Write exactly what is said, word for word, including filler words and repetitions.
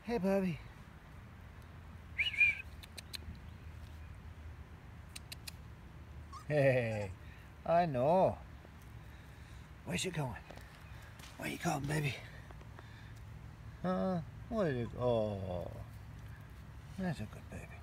Hey, Bubby. Hey, I know. Where's you going? Where you going, baby? Huh? Where you? Oh, that's a good baby.